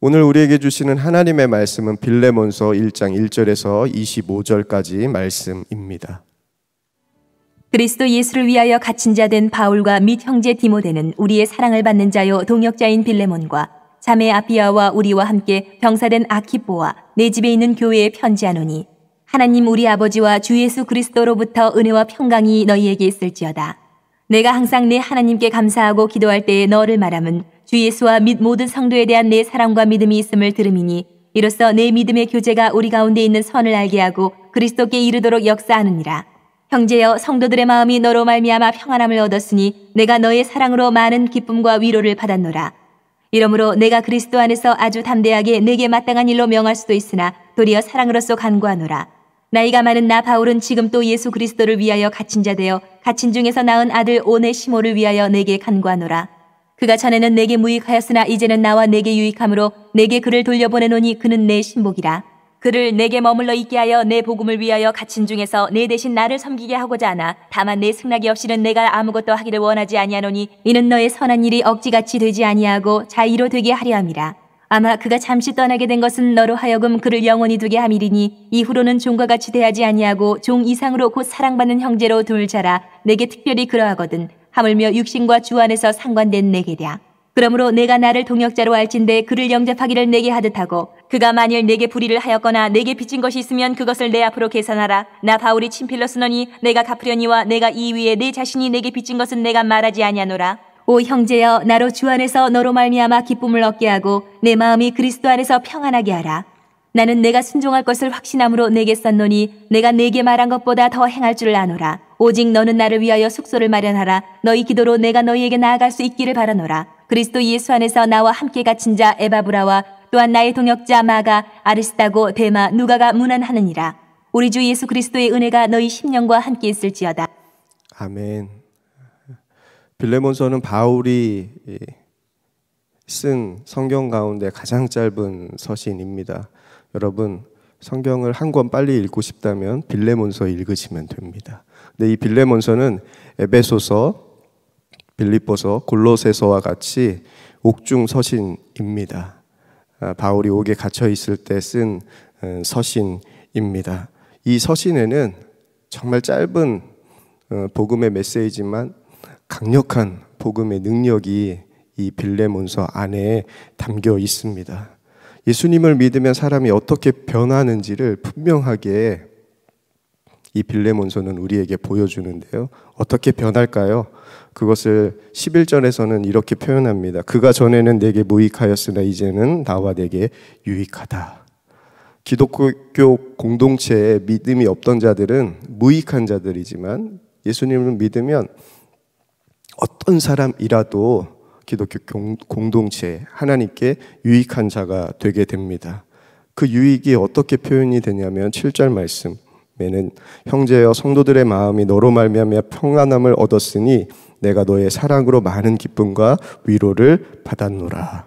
오늘 우리에게 주시는 하나님의 말씀은 빌레몬서 1장 1절에서 25절까지 말씀입니다. 그리스도 예수를 위하여 갇힌 자 된 바울과 및 형제 디모데는 우리의 사랑을 받는 자요 동역자인 빌레몬과 자매 아비아와 우리와 함께 병사된 아키뽀와 내 집에 있는 교회에 편지하노니 하나님 우리 아버지와 주 예수 그리스도로부터 은혜와 평강이 너희에게 있을지어다. 내가 항상 내 하나님께 감사하고 기도할 때에 너를 말함은 주 예수와 및 모든 성도에 대한 내 사랑과 믿음이 있음을 들음이니 이로써 내 믿음의 교제가 우리 가운데 있는 선을 알게 하고 그리스도께 이르도록 역사하느니라. 형제여, 성도들의 마음이 너로 말미암아 평안함을 얻었으니 내가 너의 사랑으로 많은 기쁨과 위로를 받았노라. 이러므로 내가 그리스도 안에서 아주 담대하게 내게 마땅한 일로 명할 수도 있으나 도리어 사랑으로서 간구하노라. 나이가 많은 나 바울은 지금 또 예수 그리스도를 위하여 갇힌 자 되어 갇힌 중에서 낳은 아들 오네시모를 위하여 내게 간구하노라. 그가 전에는 내게 무익하였으나 이제는 나와 내게 유익함으로 내게 그를 돌려보내노니 그는 내 신복이라. 그를 내게 머물러 있게 하여 내 복음을 위하여 갇힌 중에서 내 대신 나를 섬기게 하고자 하나 다만 내 승낙이 없이는 내가 아무것도 하기를 원하지 아니하노니 이는 너의 선한 일이 억지같이 되지 아니하고 자의로 되게 하려 함이라. 아마 그가 잠시 떠나게 된 것은 너로 하여금 그를 영원히 두게 함이리니 이후로는 종과 같이 대하지 아니하고 종 이상으로 곧 사랑받는 형제로 둘 자라. 내게 특별히 그러하거든 하물며 육신과 주 안에서 상관된 내게랴. 그러므로 내가 나를 동역자로 할진대 그를 영접하기를 내게 하듯하고 그가 만일 내게 불의를 하였거나 내게 빚진 것이 있으면 그것을 내 앞으로 계산하라. 나 바울이 친필로 쓰노니 내가 갚으려니와 내가 이 위에 내 자신이 내게 빚진 것은 내가 말하지 아니하노라. 오 형제여, 나로 주 안에서 너로 말미암아 기쁨을 얻게 하고 내 마음이 그리스도 안에서 평안하게 하라. 나는 내가 순종할 것을 확신함으로 내게 썼노니 내가 내게 말한 것보다 더 행할 줄을 아노라. 오직 너는 나를 위하여 숙소를 마련하라. 너희 기도로 내가 너희에게 나아갈 수 있기를 바라노라. 그리스도 예수 안에서 나와 함께 갇힌 자 에바브라와 또한 나의 동역자 마가, 아리스다고, 데마, 누가가 문안하느니라. 우리 주 예수 그리스도의 은혜가 너희 심령과 함께 있을지어다. 아멘. 빌레몬서는 바울이 쓴 성경 가운데 가장 짧은 서신입니다. 여러분, 성경을 한 권 빨리 읽고 싶다면 빌레몬서 읽으시면 됩니다. 근데 이 빌레몬서는 에베소서, 빌립보서, 골로새서와 같이 옥중 서신입니다. 바울이 옥에 갇혀 있을 때 쓴 서신입니다. 이 서신에는 정말 짧은 복음의 메시지만 강력한 복음의 능력이 이 빌레몬서 안에 담겨 있습니다. 예수님을 믿으면 사람이 어떻게 변하는지를 분명하게 이 빌레몬서는 우리에게 보여주는데요. 어떻게 변할까요? 그것을 11절에서는 이렇게 표현합니다. 그가 전에는 내게 무익하였으나 이제는 나와 내게 유익하다. 기독교 공동체에 믿음이 없던 자들은 무익한 자들이지만 예수님을 믿으면 어떤 사람이라도 기독교 공동체에 하나님께 유익한 자가 되게 됩니다. 그 유익이 어떻게 표현이 되냐면 7절 말씀에는 형제여, 성도들의 마음이 너로 말미암아 평안함을 얻었으니 내가 너의 사랑으로 많은 기쁨과 위로를 받았노라.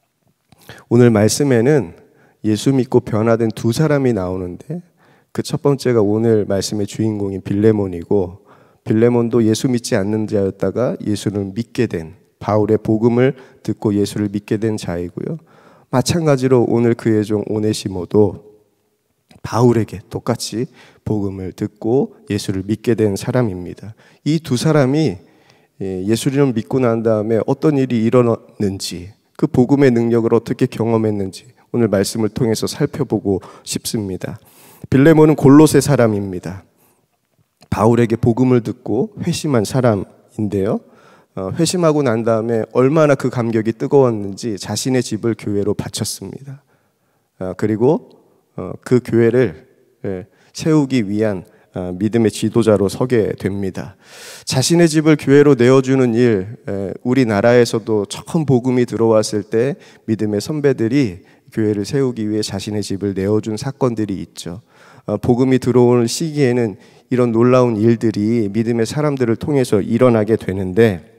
오늘 말씀에는 예수 믿고 변화된 두 사람이 나오는데 그 첫 번째가 오늘 말씀의 주인공인 빌레몬이고, 빌레몬도 예수 믿지 않는 자였다가 예수를 믿게 된, 바울의 복음을 듣고 예수를 믿게 된 자이고요. 마찬가지로 오늘 그의 종 오네시모도 바울에게 똑같이 복음을 듣고 예수를 믿게 된 사람입니다. 이 두 사람이 예수를 믿고 난 다음에 어떤 일이 일어났는지, 그 복음의 능력을 어떻게 경험했는지 오늘 말씀을 통해서 살펴보고 싶습니다. 빌레몬은 골로새 사람입니다. 바울에게 복음을 듣고 회심한 사람인데요. 회심하고 난 다음에 얼마나 그 감격이 뜨거웠는지 자신의 집을 교회로 바쳤습니다. 그리고 그 교회를 세우기 위한 믿음의 지도자로 서게 됩니다. 자신의 집을 교회로 내어주는 일, 우리나라에서도 처음 복음이 들어왔을 때 믿음의 선배들이 교회를 세우기 위해 자신의 집을 내어준 사건들이 있죠. 복음이 들어오는 시기에는 이런 놀라운 일들이 믿음의 사람들을 통해서 일어나게 되는데,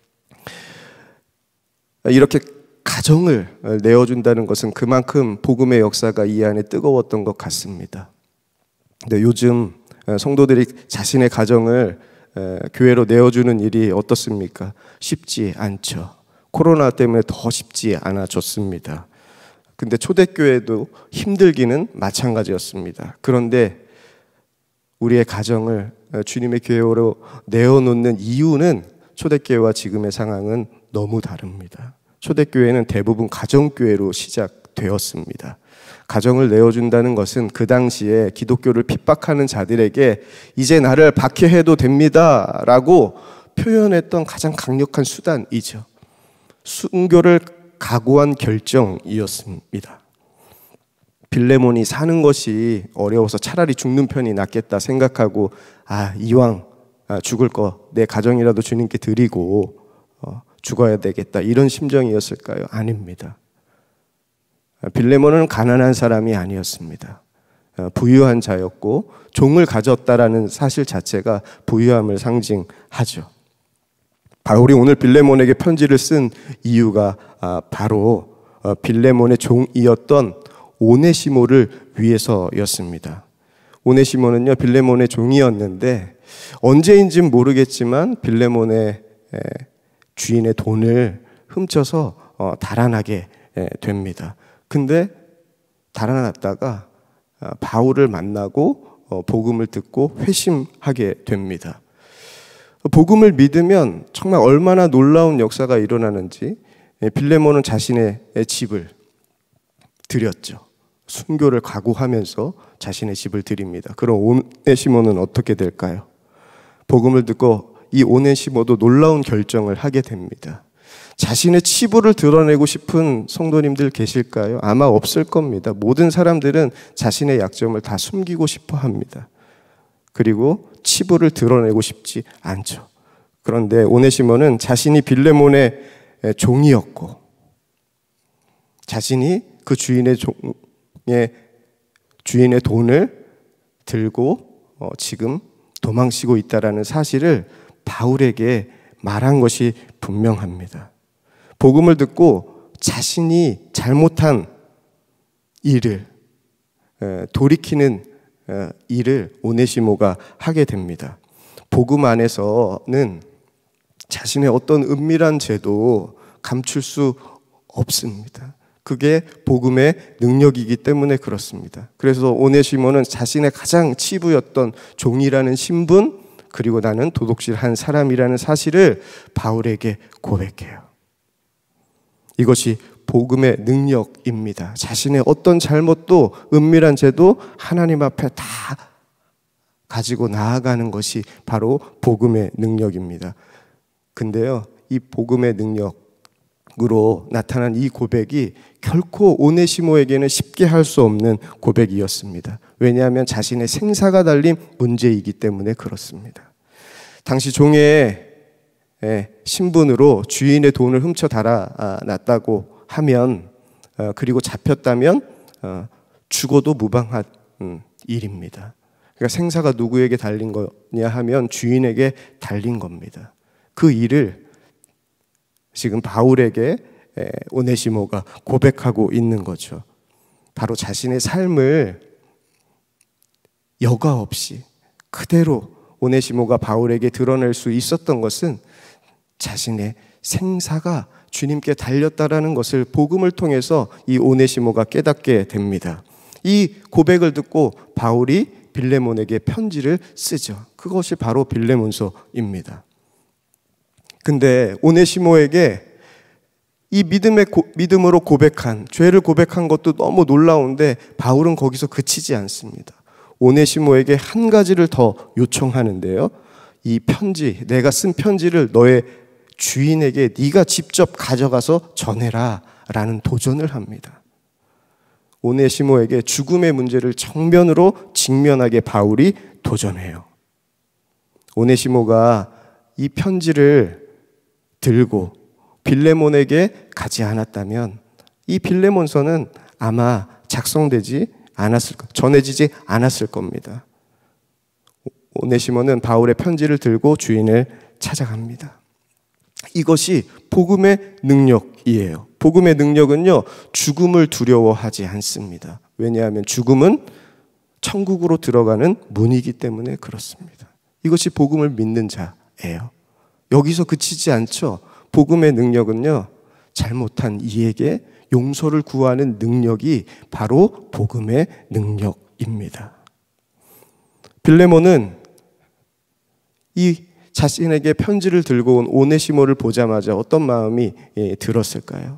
이렇게 가정을 내어준다는 것은 그만큼 복음의 역사가 이 안에 뜨거웠던 것 같습니다. 근데 요즘 성도들이 자신의 가정을 교회로 내어주는 일이 어떻습니까? 쉽지 않죠. 코로나 때문에 더 쉽지 않아졌습니다. 근데 초대교회도 힘들기는 마찬가지였습니다. 그런데 우리의 가정을 주님의 교회로 내어놓는 이유는 초대교회와 지금의 상황은 너무 다릅니다. 초대교회는 대부분 가정교회로 시작되었습니다. 가정을 내어준다는 것은 그 당시에 기독교를 핍박하는 자들에게 이제 나를 박해해도 됩니다 라고 표현했던 가장 강력한 수단이죠. 순교를 각오한 결정이었습니다. 빌레몬이 사는 것이 어려워서 차라리 죽는 편이 낫겠다 생각하고 이왕 죽을 거 내 가정이라도 주님께 드리고 죽어야 되겠다 이런 심정이었을까요? 아닙니다. 빌레몬은 가난한 사람이 아니었습니다. 부유한 자였고 종을 가졌다라는 사실 자체가 부유함을 상징하죠. 바울이 오늘 빌레몬에게 편지를 쓴 이유가 바로 빌레몬의 종이었던 오네시모를 위해서였습니다. 오네시모는요, 빌레몬의 종이었는데 언제인지는 모르겠지만 빌레몬의 주인의 돈을 훔쳐서 달아나게 됩니다. 근데 달아났다가 바울을 만나고 복음을 듣고 회심하게 됩니다. 복음을 믿으면 정말 얼마나 놀라운 역사가 일어나는지 빌레몬은 자신의 집을 드렸죠. 순교를 각오하면서 자신의 집을 드립니다. 그럼 오네시모는 어떻게 될까요? 복음을 듣고 이 오네시모도 놀라운 결정을 하게 됩니다. 자신의 치부를 드러내고 싶은 성도님들 계실까요? 아마 없을 겁니다. 모든 사람들은 자신의 약점을 다 숨기고 싶어 합니다. 그리고 치부를 드러내고 싶지 않죠. 그런데 오네시모는 자신이 빌레몬의 종이었고 자신이 그 주인의 돈을 들고 지금 도망치고 있다라는 사실을 바울에게 말한 것이 분명합니다. 복음을 듣고 자신이 잘못한 일을 돌이키는 일을 오네시모가 하게 됩니다. 복음 안에서는 자신의 어떤 은밀한 죄도 감출 수 없습니다. 그게 복음의 능력이기 때문에 그렇습니다. 그래서 오네시모는 자신의 가장 치부였던 종이라는 신분, 그리고 나는 도둑질한 사람이라는 사실을 바울에게 고백해요. 이것이 복음의 능력입니다. 자신의 어떤 잘못도 은밀한 죄도 하나님 앞에 다 가지고 나아가는 것이 바로 복음의 능력입니다. 근데요, 이 복음의 능력으로 나타난 이 고백이 결코 오네시모에게는 쉽게 할 수 없는 고백이었습니다. 왜냐하면 자신의 생사가 달린 문제이기 때문에 그렇습니다. 당시 종의 신분으로 주인의 돈을 훔쳐 달아났다고 하면 그리고 잡혔다면 죽어도 무방한 일입니다. 그러니까 생사가 누구에게 달린 거냐 하면 주인에게 달린 겁니다. 그 일을 지금 바울에게 오네시모가 고백하고 있는 거죠. 바로 자신의 삶을 여과 없이 그대로 오네시모가 바울에게 드러낼 수 있었던 것은 자신의 생사가 주님께 달렸다라는 것을 복음을 통해서 이 오네시모가 깨닫게 됩니다. 이 고백을 듣고 바울이 빌레몬에게 편지를 쓰죠. 그것이 바로 빌레몬서입니다. 근데 오네시모에게 이 믿음으로 고백한, 죄를 고백한 것도 너무 놀라운데 바울은 거기서 그치지 않습니다. 오네시모에게 한 가지를 더 요청하는데요. 이 편지, 내가 쓴 편지를 너의 주인에게 네가 직접 가져가서 전해라 라는 도전을 합니다. 오네시모에게 죽음의 문제를 정면으로 직면하게 바울이 도전해요. 오네시모가 이 편지를 들고 빌레몬에게 가지 않았다면 이 빌레몬서는 아마 전해지지 않았을 겁니다. 오네시모는 바울의 편지를 들고 주인을 찾아갑니다. 이것이 복음의 능력이에요. 복음의 능력은요, 죽음을 두려워하지 않습니다. 왜냐하면 죽음은 천국으로 들어가는 문이기 때문에 그렇습니다. 이것이 복음을 믿는 자예요. 여기서 그치지 않죠. 복음의 능력은요, 잘못한 이에게 용서를 구하는 능력이 바로 복음의 능력입니다. 빌레몬은 이 자신에게 편지를 들고 온 오네시모를 보자마자 어떤 마음이 들었을까요?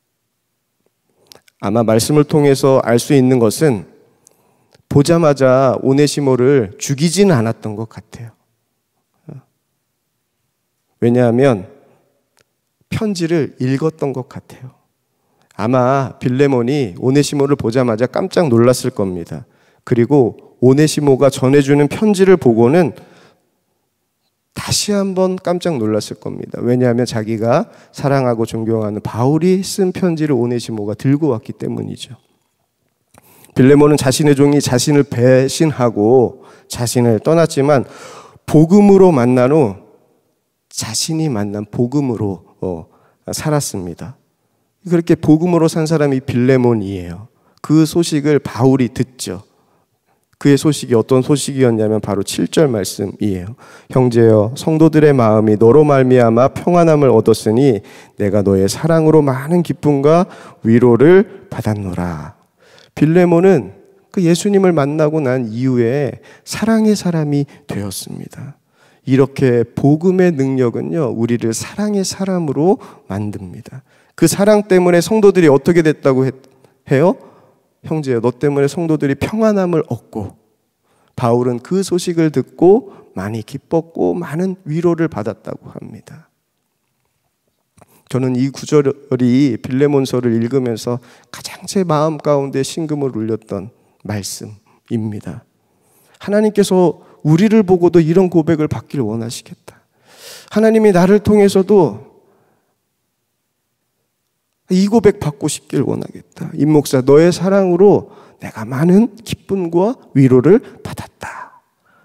아마 말씀을 통해서 알 수 있는 것은 보자마자 오네시모를 죽이지는 않았던 것 같아요. 왜냐하면 편지를 읽었던 것 같아요. 아마 빌레몬이 오네시모를 보자마자 깜짝 놀랐을 겁니다. 그리고 오네시모가 전해주는 편지를 보고는 다시 한번 깜짝 놀랐을 겁니다. 왜냐하면 자기가 사랑하고 존경하는 바울이 쓴 편지를 오네시모가 들고 왔기 때문이죠. 빌레몬은 자신의 종이 자신을 배신하고 자신을 떠났지만 복음으로 만난 후 자신이 만난 복음으로 살았습니다. 그렇게 복음으로 산 사람이 빌레몬이에요. 그 소식을 바울이 듣죠. 그의 소식이 어떤 소식이었냐면 바로 7절 말씀이에요. 형제여, 성도들의 마음이 너로 말미암아 평안함을 얻었으니 내가 너의 사랑으로 많은 기쁨과 위로를 받았노라. 빌레몬은 그 예수님을 만나고 난 이후에 사랑의 사람이 되었습니다. 이렇게 복음의 능력은요, 우리를 사랑의 사람으로 만듭니다. 그 사랑 때문에 성도들이 어떻게 됐다고 해요? 형제여, 너 때문에 성도들이 평안함을 얻고, 바울은 그 소식을 듣고 많이 기뻤고 많은 위로를 받았다고 합니다. 저는 이 구절이 빌레몬서를 읽으면서 가장 제 마음 가운데 심금을 울렸던 말씀입니다. 하나님께서 우리를 보고도 이런 고백을 받기를 원하시겠다. 하나님이 나를 통해서도 이 고백 받고 싶길 원하겠다. 임 목사, 너의 사랑으로 내가 많은 기쁨과 위로를 받았다.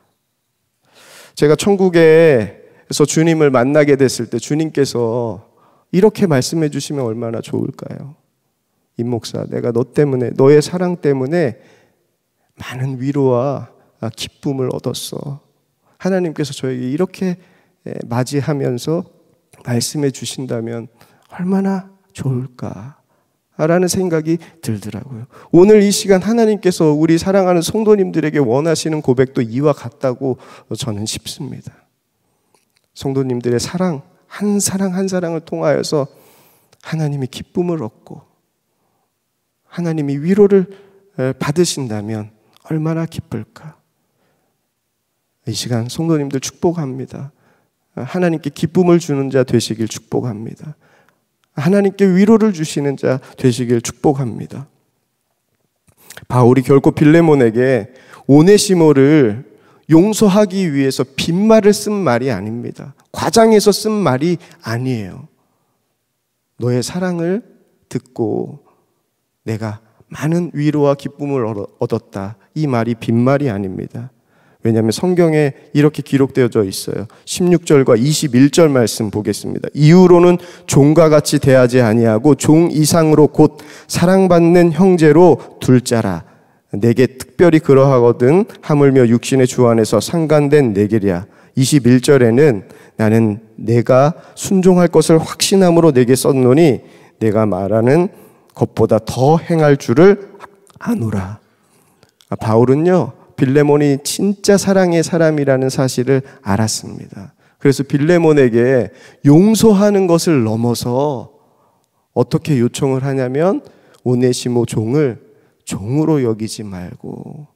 제가 천국에서 주님을 만나게 됐을 때 주님께서 이렇게 말씀해 주시면 얼마나 좋을까요? 임 목사, 내가 너 때문에, 너의 사랑 때문에 많은 위로와 기쁨을 얻었어. 하나님께서 저에게 이렇게 맞이하면서 말씀해 주신다면 얼마나 좋을까? 라는 생각이 들더라고요. 오늘 이 시간 하나님께서 우리 사랑하는 성도님들에게 원하시는 고백도 이와 같다고 저는 싶습니다. 성도님들의 사랑, 한 사랑을 통하여서 하나님이 기쁨을 얻고 하나님이 위로를 받으신다면 얼마나 기쁠까? 이 시간 성도님들 축복합니다. 하나님께 기쁨을 주는 자 되시길 축복합니다. 하나님께 위로를 주시는 자 되시길 축복합니다. 바울이 결코 빌레몬에게 오네시모를 용서하기 위해서 빈말을 쓴 말이 아닙니다. 과장해서 쓴 말이 아니에요. 너의 사랑을 듣고 내가 많은 위로와 기쁨을 얻었다. 이 말이 빈말이 아닙니다. 왜냐하면 성경에 이렇게 기록되어져 있어요. 16절과 21절 말씀 보겠습니다. 이후로는 종과 같이 대하지 아니하고 종 이상으로 곧 사랑받는 형제로 둘 자라. 내게 특별히 그러하거든 하물며 육신의 주 안에서 상관된 내게랴. 21절에는 나는 내가 순종할 것을 확신함으로 내게 썼노니 내가 말하는 것보다 더 행할 줄을 아노라. 바울은요, 빌레몬이 진짜 사랑의 사람이라는 사실을 알았습니다. 그래서 빌레몬에게 용서하는 것을 넘어서 어떻게 요청을 하냐면 오네시모 종을 종으로 여기지 말고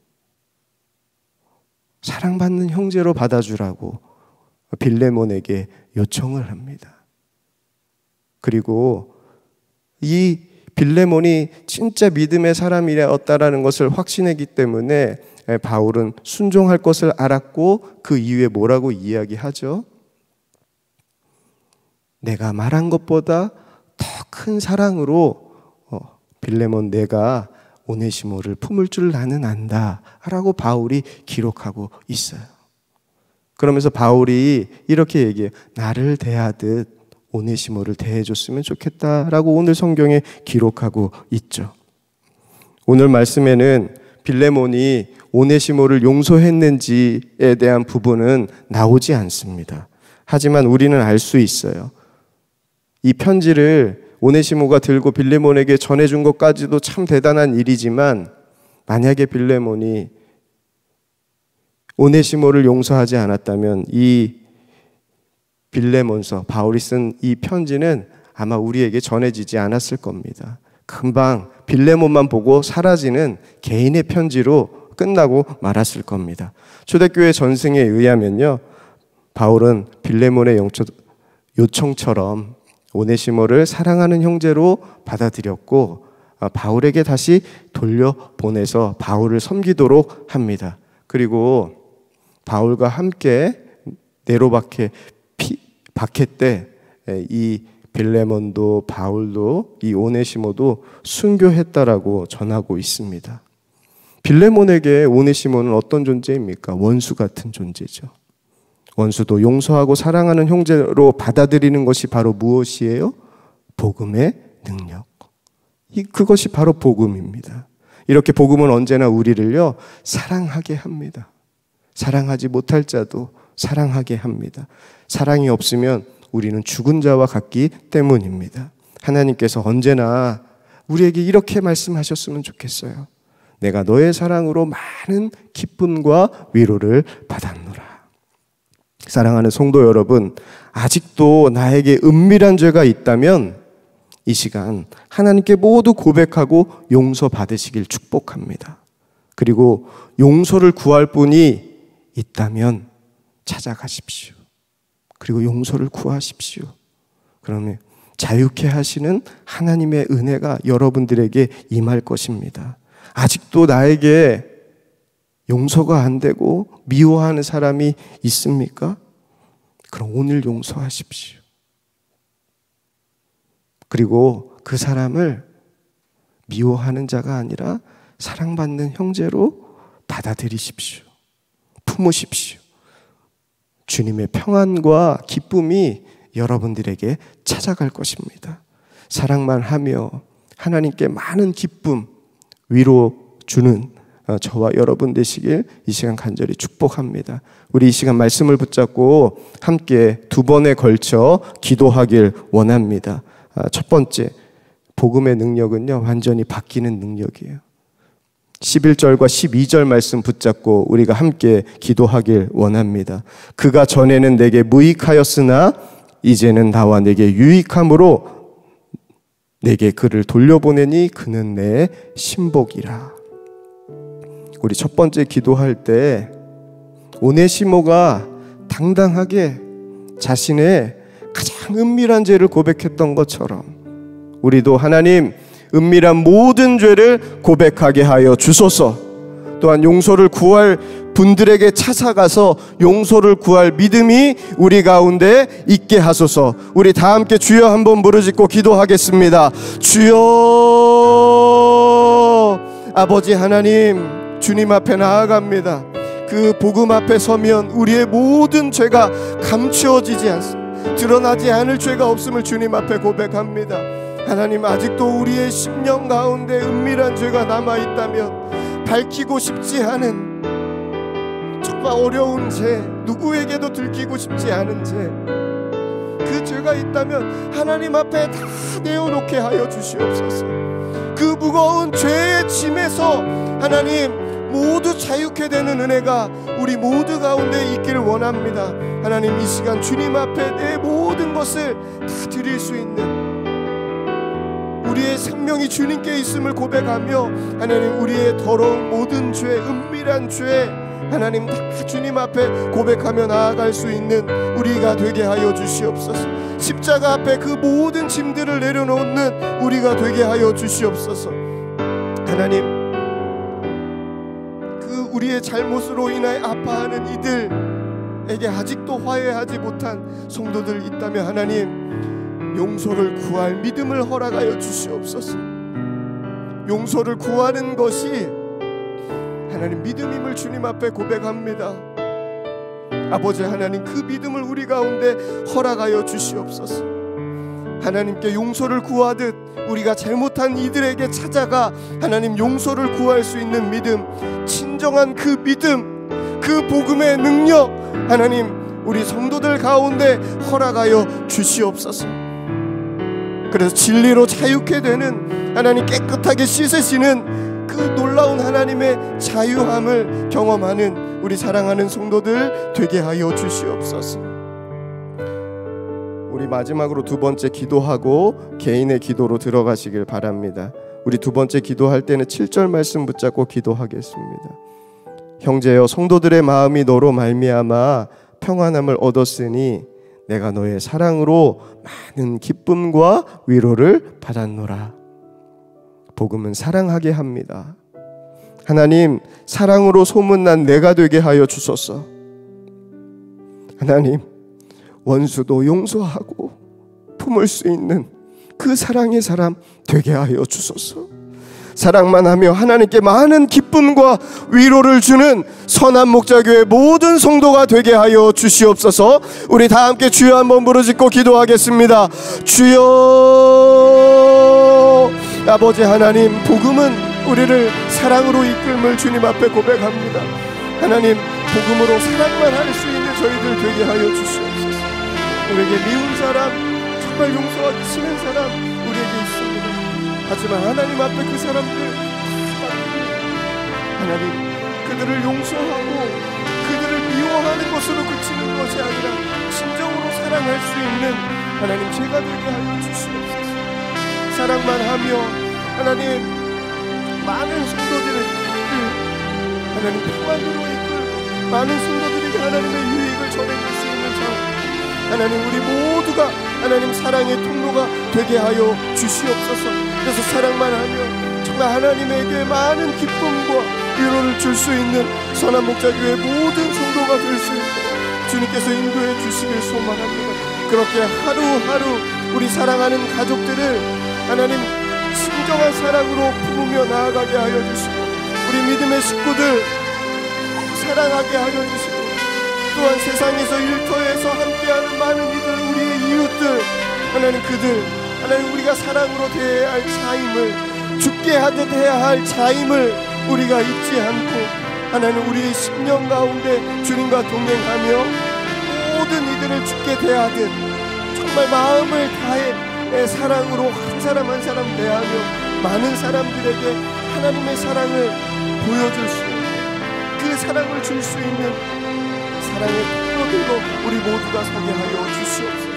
사랑받는 형제로 받아주라고 빌레몬에게 요청을 합니다. 그리고 이 빌레몬이 진짜 믿음의 사람이었다라는 것을 확신했기 때문에 바울은 순종할 것을 알았고 그 이후에 뭐라고 이야기하죠? 내가 말한 것보다 더 큰 사랑으로 빌레몬 내가 오네시모를 품을 줄 나는 안다 라고 바울이 기록하고 있어요. 그러면서 바울이 이렇게 얘기해요. 나를 대하듯 오네시모를 대해줬으면 좋겠다라고 오늘 성경에 기록하고 있죠. 오늘 말씀에는 빌레몬이 오네시모를 용서했는지에 대한 부분은 나오지 않습니다. 하지만 우리는 알 수 있어요. 이 편지를 오네시모가 들고 빌레몬에게 전해준 것까지도 참 대단한 일이지만, 만약에 빌레몬이 오네시모를 용서하지 않았다면 이 빌레몬서, 바울이 쓴 이 편지는 아마 우리에게 전해지지 않았을 겁니다. 금방 빌레몬만 보고 사라지는 개인의 편지로 끝나고 말았을 겁니다. 초대교회 전승에 의하면요, 바울은 빌레몬의 요청처럼 오네시모를 사랑하는 형제로 받아들였고, 바울에게 다시 돌려보내서 바울을 섬기도록 합니다. 그리고 바울과 함께 네로 박해 때 이 빌레몬도 바울도 이 오네시모도 순교했다라고 전하고 있습니다. 빌레몬에게 오네시모는 어떤 존재입니까? 원수 같은 존재죠. 원수도 용서하고 사랑하는 형제로 받아들이는 것이 바로 무엇이에요? 복음의 능력. 그것이 바로 복음입니다. 이렇게 복음은 언제나 우리를요, 사랑하게 합니다. 사랑하지 못할 자도 사랑하게 합니다. 사랑이 없으면 우리는 죽은 자와 같기 때문입니다. 하나님께서 언제나 우리에게 이렇게 말씀하셨으면 좋겠어요. 내가 너의 사랑으로 많은 기쁨과 위로를 받았노라. 사랑하는 성도 여러분, 아직도 나에게 은밀한 죄가 있다면 이 시간 하나님께 모두 고백하고 용서받으시길 축복합니다. 그리고 용서를 구할 분이 있다면 찾아가십시오. 그리고 용서를 구하십시오. 그러면 자유케 하시는 하나님의 은혜가 여러분들에게 임할 것입니다. 아직도 나에게 용서가 안 되고 미워하는 사람이 있습니까? 그럼 오늘 용서하십시오. 그리고 그 사람을 미워하는 자가 아니라 사랑받는 형제로 받아들이십시오. 품으십시오. 주님의 평안과 기쁨이 여러분들에게 찾아갈 것입니다. 사랑만 하며 하나님께 많은 기쁨, 위로 주는 저와 여러분 되시길 이 시간 간절히 축복합니다. 우리 이 시간 말씀을 붙잡고 함께 두 번에 걸쳐 기도하길 원합니다. 첫 번째, 복음의 능력은요, 완전히 바뀌는 능력이에요. 11절과 12절 말씀 붙잡고 우리가 함께 기도하길 원합니다. 그가 전에는 내게 무익하였으나 이제는 나와 내게 유익함으로 내게 그를 돌려보내니 그는 내 신복이라. 우리 첫 번째 기도할 때 오네시모가 당당하게 자신의 가장 은밀한 죄를 고백했던 것처럼 우리도 하나님, 은밀한 모든 죄를 고백하게 하여 주소서. 또한 용서를 구할 분들에게 찾아가서 용서를 구할 믿음이 우리 가운데 있게 하소서. 우리 다 함께 주여 한번 부르짖고 기도하겠습니다. 주여. 아버지 하나님, 주님 앞에 나아갑니다. 그 복음 앞에 서면 우리의 모든 죄가 감추어지지 않습니다. 드러나지 않을 죄가 없음을 주님 앞에 고백합니다. 하나님, 아직도 우리의 심령 가운데 은밀한 죄가 남아있다면, 밝히고 싶지 않은 정말 어려운 죄, 누구에게도 들키고 싶지 않은 죄, 그 죄가 있다면 하나님 앞에 다 내어놓게 하여 주시옵소서. 그 무거운 죄의 짐에서 하나님 모두 자유케 되는 은혜가 우리 모두 가운데 있기를 원합니다. 하나님, 이 시간 주님 앞에 내 모든 것을 다 드릴 수 있는, 우리의 생명이 주님께 있음을 고백하며 하나님, 우리의 더러운 모든 죄, 은밀한 죄 하나님 다 주님 앞에 고백하며 나아갈 수 있는 우리가 되게 하여 주시옵소서. 십자가 앞에 그 모든 짐들을 내려놓는 우리가 되게 하여 주시옵소서. 하나님, 그 우리의 잘못으로 인하여 아파하는 이들에게 아직도 화해하지 못한 성도들 있다면 하나님, 용서를 구할 믿음을 허락하여 주시옵소서. 용서를 구하는 것이 하나님 믿음임을 주님 앞에 고백합니다. 아버지 하나님, 그 믿음을 우리 가운데 허락하여 주시옵소서. 하나님께 용서를 구하듯 우리가 잘못한 이들에게 찾아가 하나님 용서를 구할 수 있는 믿음, 진정한 그 믿음, 그 복음의 능력 하나님 우리 성도들 가운데 허락하여 주시옵소서. 그래서 진리로 자유케 되는, 하나님 깨끗하게 씻으시는 그 놀라운 하나님의 자유함을 경험하는 우리 사랑하는 성도들 되게 하여 주시옵소서. 우리 마지막으로 두 번째 기도하고 개인의 기도로 들어가시길 바랍니다. 우리 두 번째 기도할 때는 7절 말씀 붙잡고 기도하겠습니다. 형제여, 성도들의 마음이 너로 말미암아 평안함을 얻었으니 내가 너의 사랑으로 많은 기쁨과 위로를 받았노라. 복음은 사랑하게 합니다. 하나님, 사랑으로 소문난 내가 되게 하여 주소서. 하나님, 원수도 용서하고 품을 수 있는 그 사랑의 사람 되게 하여 주소서. 사랑만 하며 하나님께 많은 기쁨과 위로를 주는 선한 목자교회 모든 성도가 되게 하여 주시옵소서. 우리 다 함께 주여 한번 부르짖고 기도하겠습니다. 주여. 아버지 하나님, 복음은 우리를 사랑으로 이끌음을 주님 앞에 고백합니다. 하나님, 복음으로 사랑만 할 수 있는 저희들 되게 하여 주시옵소서. 우리에게 미운 사람, 정말 용서하기 싫은 사람 우리에게 있습니다. 하지만 하나님 앞에 그 사람들, 하나님, 그들을 용서하고 그들을 미워하는 것으로 그치는 것이 아니라 진정으로 사랑할 수 있는 하나님 제가 되게 하여 주시옵소서. 사랑만 하며 하나님 많은 성도들을 하나님 평안으로 이끌 많은 성도들에게 하나님의 유익을 전해줄 수 있는 자, 하나님 우리 모두가 하나님 사랑의 통로가 되게 하여 주시옵소서. 그래서 사랑만 하며 정말 하나님에게 많은 기쁨과 위로를 줄 수 있는 선한 목자교회 모든 성도가 될 수 있도록 주님께서 인도해 주시길 소망합니다. 그렇게 하루하루 우리 사랑하는 가족들을 하나님 진정한 사랑으로 품으며 나아가게 하여 주시고, 우리 믿음의 식구들 사랑하게 하여 주시고, 또한 세상에서 일터에서 함께하는 많은 이들, 우리의 이웃들, 하나님 그들 하나님 우리가 사랑으로 대해야 할 자임을, 죽게 하듯 해야 할 자임을 우리가 잊지 않고 하나님 우리의 심령 가운데 주님과 동행하며 모든 이들을 죽게 대하듯 정말 마음을 다해 사랑으로 한 사람 한 사람 대하며 많은 사람들에게 하나님의 사랑을 보여줄 수 있는, 그 사랑을 줄 수 있는 사랑의 통로들로 우리 모두가 서게 하여 주시옵소서.